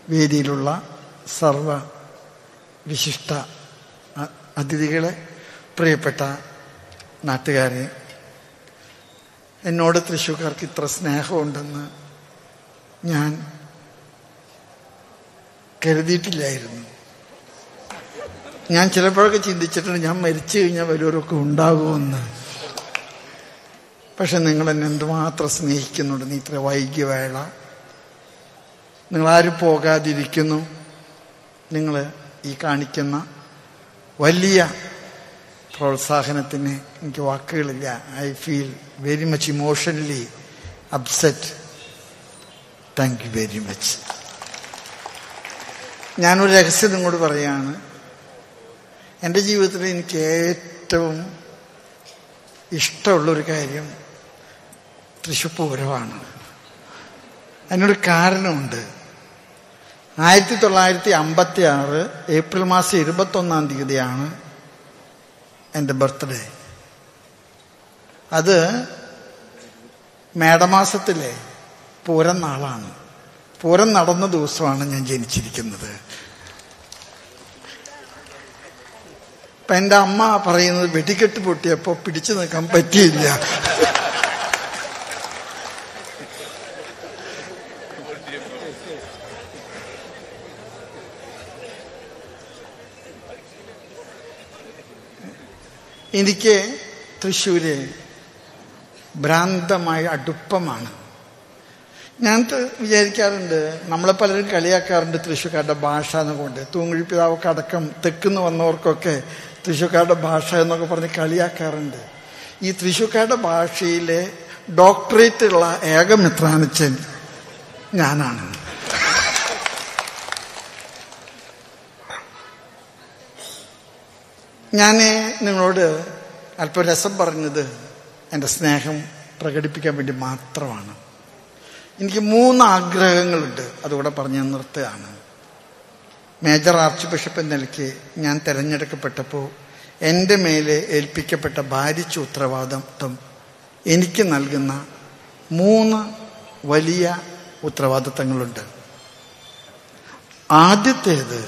വേദിയിലുള്ള സർവ വിശിഷ്ട അതിഥികളെ, പ്രിയപ്പെട്ട നാട്ടുകാരെ, എന്നോട് തൃശ്ശൂർക്കാർക്ക് ഇത്ര സ്നേഹമുണ്ടെന്ന് ഞാൻ കരുതിയിട്ടില്ലായിരുന്നു. ഞാൻ ചിലപ്പോഴൊക്കെ ചിന്തിച്ചിട്ടുണ്ട് ഞാൻ മരിച്ചു കഴിഞ്ഞാൽ വല്ലവരൊക്കെ ഉണ്ടാകുമെന്ന്. പക്ഷെ നിങ്ങളെന്നെ എന്തുമാത്രം സ്നേഹിക്കുന്നുണ്ട്. നീ ഇത്ര വൈകിയ വേള നിങ്ങളാരും പോകാതിരിക്കുന്നു. നിങ്ങൾ ഈ കാണിക്കുന്ന വലിയ പ്രോത്സാഹനത്തിന് എനിക്ക് വാക്കുകളില്ല. I feel very much emotionally upset. Thank you very much. ഞാനൊരു രഹസ്യം നിങ്ങളോട് പറയാണ്. എൻ്റെ ജീവിതത്തിൽ എനിക്ക് ഏറ്റവും ഇഷ്ടമുള്ളൊരു കാര്യം തൃശ്ശൂർ പൂരമാണ്. അതിനൊരു കാരണമുണ്ട്. 1956 ഏപ്രിൽ മാസം 21-ാം തീയതിയാണ് എൻ്റെ ബർത്ത്ഡേ. അത് മേടമാസത്തിലെ പൂരം നാളാണ്. പൂരം നടന്ന ദിവസമാണ് ഞാൻ ജനിച്ചിരിക്കുന്നത്. അപ്പം എൻ്റെ അമ്മ പറയുന്നത് വെടിക്കെട്ട് പൊട്ടിയപ്പോൾ പിടിച്ചു നിൽക്കാൻ പറ്റിയില്ല. എനിക്ക് തൃശ്ശൂര് ഭ്രാന്തമായ അടുപ്പമാണ്. ഞാൻ വിചാരിക്കാറുണ്ട്, നമ്മളെ പലരും കളിയാക്കാറുണ്ട് തൃശ്ശൂർക്കാരുടെ ഭാഷ എന്നുകൊണ്ട്. തൂങ്ങുഴിപ്പിതാവൊക്കെ അടക്കം തെക്കുന്ന് വന്നവർക്കൊക്കെ തൃശ്ശൂർക്കാരുടെ ഭാഷ എന്നൊക്കെ പറഞ്ഞ് കളിയാക്കാറുണ്ട്. ഈ തൃശ്ശൂർക്കാരുടെ ഭാഷയിലെ ഡോക്ടറേറ്റ് ഉള്ള ഏക മെത്രാനച്ചൻ ഞാനാണ്. ഞാൻ നിങ്ങളോട് അല്പം രസം പറഞ്ഞത് എൻ്റെ സ്നേഹം പ്രകടിപ്പിക്കാൻ വേണ്ടി മാത്രമാണ്. എനിക്ക് 3 ആഗ്രഹങ്ങളുണ്ട്. അതുകൂടെ പറഞ്ഞ് നിർത്തുകയാണ്. മേജർ ആർച്ച് ബിഷപ്പ് എന്ന നിലയ്ക്ക് ഞാൻ തിരഞ്ഞെടുക്കപ്പെട്ടപ്പോൾ എൻ്റെ മേലെ ഏൽപ്പിക്കപ്പെട്ട ഭാരിച്ച ഉത്തരവാദിത്വം എനിക്ക് നൽകുന്ന 3 വലിയ ഉത്തരവാദിത്തങ്ങളുണ്ട്. ആദ്യത്തേത്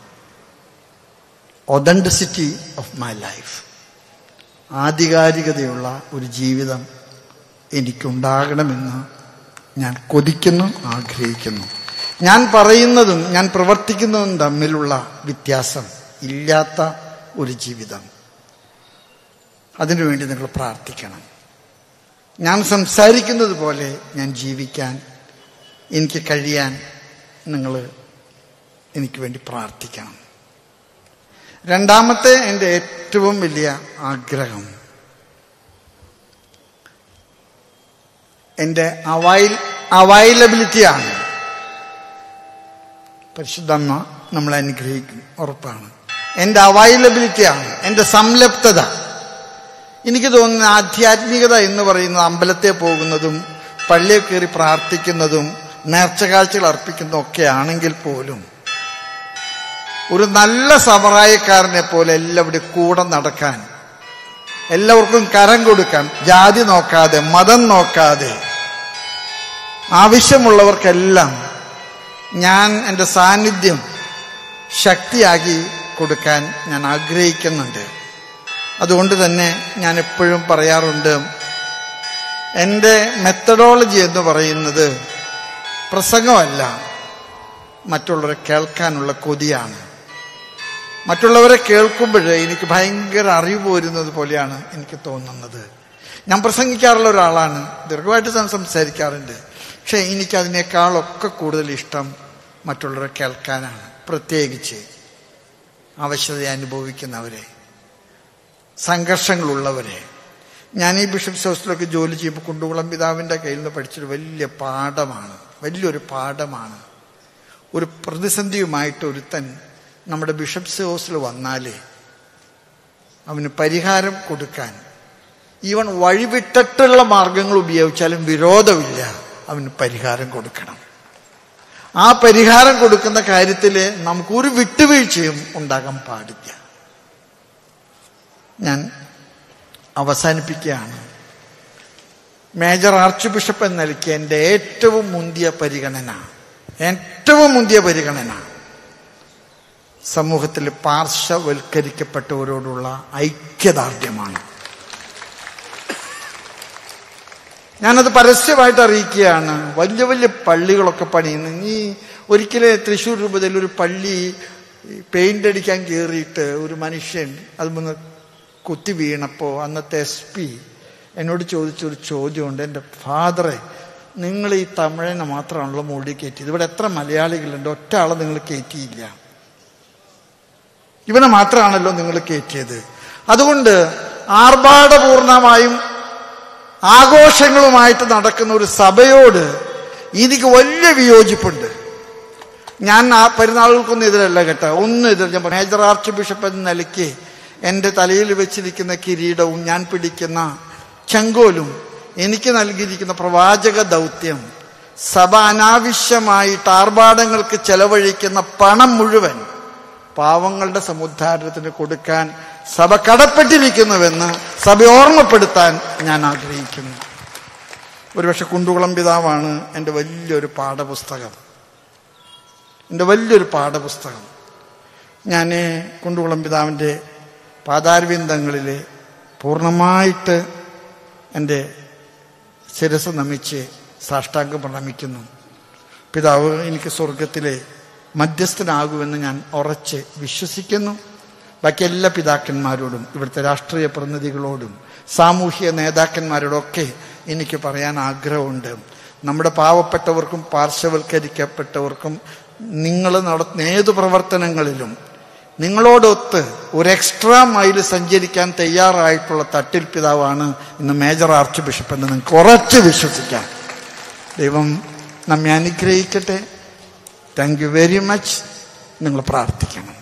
ഒതന്റിസിറ്റി ഓഫ് മൈ ലൈഫ്. ആധികാരികതയുള്ള ഒരു ജീവിതം എനിക്കുണ്ടാകണമെന്ന് ഞാൻ കൊതിക്കുന്നു, ആഗ്രഹിക്കുന്നു. ഞാൻ പറയുന്നതും ഞാൻ പ്രവർത്തിക്കുന്നതും തമ്മിലുള്ള വ്യത്യാസം ഇല്ലാത്ത ഒരു ജീവിതം. അതിനുവേണ്ടി നിങ്ങൾ പ്രാർത്ഥിക്കണം. ഞാൻ സംസാരിക്കുന്നത് പോലെ ഞാൻ ജീവിക്കാൻ എനിക്ക് കഴിയാൻ നിങ്ങൾ എനിക്ക് വേണ്ടി പ്രാർത്ഥിക്കണം. രണ്ടാമത്തെ എൻ്റെ ഏറ്റവും വലിയ ആഗ്രഹം എൻ്റെ അവൈലബിലിറ്റിയാണ്. പരിശുദ്ധമ്മ നമ്മളെ അനുഗ്രഹിക്കും, ഉറപ്പാണ്. എൻ്റെ അവൈലബിലിറ്റിയാണ്, എൻ്റെ സംലപ്തത. എനിക്ക് തോന്നുന്ന ആധ്യാത്മികത എന്ന് പറയുന്നത് അമ്പലത്തെ പോകുന്നതും പള്ളിയിൽ കയറി പ്രാർത്ഥിക്കുന്നതും നേർച്ചകാഴ്ചകൾ അർപ്പിക്കുന്നതും ഒക്കെ ആണെങ്കിൽ പോലും ഒരു നല്ല സമറായക്കാരനെ പോലെ എല്ലാവരുടെയും കൂടെ നടക്കാൻ, എല്ലാവർക്കും കരം കൊടുക്കാൻ, ജാതി നോക്കാതെ മതം നോക്കാതെ ആവശ്യമുള്ളവർക്കെല്ലാം ഞാൻ എൻ്റെ സാന്നിധ്യം ശക്തിയാക്കി കൊടുക്കാൻ ഞാൻ ആഗ്രഹിക്കുന്നുണ്ട്. അതുകൊണ്ട് തന്നെ ഞാൻ എപ്പോഴും പറയാറുണ്ട്, എൻ്റെ മെത്തഡോളജി എന്ന് പറയുന്നത് പ്രസംഗമല്ല, മറ്റുള്ളവരെ കേൾക്കാനുള്ള കൊതിയാണ്. മറ്റുള്ളവരെ കേൾക്കുമ്പോൾ എനിക്ക് ഭയങ്കര അറിവ് പോരുന്നത് പോലെയാണ് എനിക്ക് തോന്നുന്നത്. ഞാൻ പ്രസംഗിക്കാറുള്ള ഒരാളാണ്, ദീർഘമായിട്ട് ഞാൻ സംസാരിക്കാറുണ്ട്. പക്ഷെ എനിക്കതിനേക്കാളൊക്കെ കൂടുതൽ ഇഷ്ടം മറ്റുള്ളവരെ കേൾക്കാനാണ്. പ്രത്യേകിച്ച് ആവശ്യത അനുഭവിക്കുന്നവരെ, സംഘർഷങ്ങളുള്ളവരെ. ഞാൻ ഈ ബിഷപ്സ് ഹൗസിലൊക്കെ ജോലി ചെയ്യുമ്പോൾ കുണ്ടുകുളം പിതാവിൻ്റെ കയ്യിൽ നിന്ന് പഠിച്ചൊരു വലിയൊരു പാഠമാണ്. ഒരു പ്രതിസന്ധിയുമായിട്ട് ഒരുത്തൻ നമ്മുടെ ബിഷപ്സ് ഹൗസിൽ വന്നാൽ അവന് പരിഹാരം കൊടുക്കാൻ, ഈവൻ വഴിവിട്ടിട്ടുള്ള മാർഗങ്ങൾ ഉപയോഗിച്ചാലും വിരോധമില്ല, അവന് പരിഹാരം കൊടുക്കണം. ആ പരിഹാരം കൊടുക്കുന്ന കാര്യത്തിൽ നമുക്കൊരു വിട്ടുവീഴ്ചയും ഉണ്ടാകാൻ പാടില്ല. ഞാൻ അവസാനിപ്പിക്കുകയാണ്. മേജർ ആർച്ച് ബിഷപ്പ് എന്ന നിലയ്ക്ക് എൻ്റെ ഏറ്റവും മുന്തിയ പരിഗണന ഏറ്റവും മുന്തിയ പരിഗണന സമൂഹത്തിൽ പാർശ്വവൽക്കരിക്കപ്പെട്ടവരോടുള്ള ഐക്യദാർഢ്യമാണ്. ഞാനത് പരസ്യമായിട്ട് അറിയിക്കുകയാണ്. വലിയ വലിയ പള്ളികളൊക്കെ പണിയുന്നു. ഈ ഒരിക്കലും തൃശ്ശൂർ രൂപതയിൽ ഒരു പള്ളി പെയിന്റ് അടിക്കാൻ കയറിയിട്ട് ഒരു മനുഷ്യൻ അത് മുന്ന് കുത്തി വീണപ്പോൾ അന്നത്തെ SP എന്നോട് ചോദിച്ചൊരു ചോദ്യമുണ്ട്. എൻ്റെ ഫാദറെ, നിങ്ങൾ ഈ തമിഴനെ മാത്രമാണല്ലോ മുകളിൽ കയറ്റിയത്. ഇവിടെ എത്ര മലയാളികളുണ്ട്? ഒറ്റ ആളെ നിങ്ങൾ കയറ്റിയില്ല. ഇവനെ മാത്രമാണല്ലോ നിങ്ങൾ കയറ്റിയത്. അതുകൊണ്ട് ആർഭാടപൂർണമായും ആഘോഷങ്ങളുമായിട്ട് നടക്കുന്ന ഒരു സഭയോട് എനിക്ക് വലിയ വിയോജിപ്പുണ്ട്. ഞാൻ ആ പെരുന്നാളുകൾക്കൊന്നും എതിരല്ല കേട്ടോ, ഒന്നും എതിർ. ഞാൻ മേജർ ആർച്ച് ബിഷപ്പ് എന്ന നിലയ്ക്ക് എൻ്റെ തലയിൽ വെച്ചിരിക്കുന്ന കിരീടവും ഞാൻ പിടിക്കുന്ന ചെങ്കോലും എനിക്ക് നൽകിയിരിക്കുന്ന പ്രവാചക ദൗത്യം, സഭ അനാവശ്യമായിട്ട് ആർഭാടങ്ങൾക്ക് ചെലവഴിക്കുന്ന പണം മുഴുവൻ പാവങ്ങളുടെ സമുദ്ധാരണത്തിന് കൊടുക്കാൻ സഭ കടപ്പെട്ടിരിക്കുന്നുവെന്ന് സഭ ഓർമ്മപ്പെടുത്താൻ ഞാൻ ആഗ്രഹിക്കുന്നു. ഒരുപക്ഷെ കുണ്ടുകുളം പിതാവാണ് എൻ്റെ വലിയൊരു പാഠപുസ്തകം. ഞാൻ കുണ്ടുകുളം പിതാവിൻ്റെ പാതാരവിന്ദങ്ങളിൽ പൂർണ്ണമായിട്ട് എൻ്റെ ശിരസ് നമിച്ച് സാഷ്ടാംഗം പ്രണമിക്കുന്നു. പിതാവ് എനിക്ക് സ്വർഗത്തിലെ മധ്യസ്ഥനാകുമെന്ന് ഞാൻ ഉറച്ച് വിശ്വസിക്കുന്നു. ബാക്കി എല്ലാ പിതാക്കന്മാരോടും ഇവിടുത്തെ രാഷ്ട്രീയ പ്രതിനിധികളോടും സാമൂഹിക നേതാക്കന്മാരോടൊക്കെ എനിക്ക് പറയാൻ ആഗ്രഹമുണ്ട്. നമ്മുടെ പാവപ്പെട്ടവർക്കും പാർശ്വവൽക്കരിക്കപ്പെട്ടവർക്കും നിങ്ങൾ നടത്തുന്ന ഏതു പ്രവർത്തനങ്ങളിലും നിങ്ങളോടൊത്ത് ഒരു എക്സ്ട്രാ മൈൽ സഞ്ചരിക്കാൻ തയ്യാറായിട്ടുള്ള തട്ടിൽ പിതാവാണ് ഇന്ന് മേജർ ആർച്ച് ബിഷപ്പ് എന്ന് നിങ്ങൾക്ക് ഉറച്ച് വിശ്വസിക്കാം. ദൈവം നമ്മെ അനുഗ്രഹിക്കട്ടെ. Thank you very much. നിങ്ങൾ പ്രാർത്ഥിക്കണം.